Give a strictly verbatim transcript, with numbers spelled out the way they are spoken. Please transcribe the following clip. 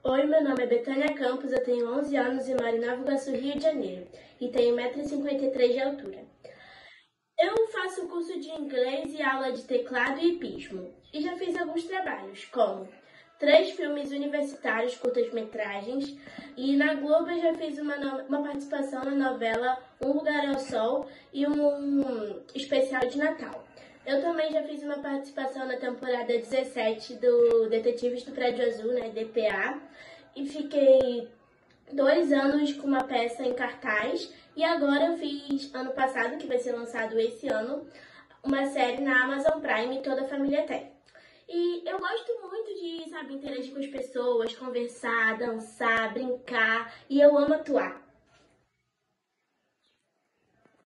Oi, meu nome é Betânia Campos, eu tenho onze anos e moro em Nova Iguaçu, Rio de Janeiro, e tenho um metro e cinquenta e três de altura. Eu faço curso de inglês e aula de teclado e hipismo, e já fiz alguns trabalhos, como três filmes universitários, curtas-metragens, e na Globo eu já fiz uma, no... uma participação na novela Um Lugar ao Sol e um especial de Natal. Eu também já fiz uma participação na temporada dezessete do Detetives do Prédio Azul, né, D P A, e fiquei dois anos com uma peça em cartaz, e agora eu fiz, ano passado, que vai ser lançado esse ano, uma série na Amazon Prime, Toda a Família Tem. E eu gosto muito de, sabe, interagir com as pessoas, conversar, dançar, brincar, e eu amo atuar.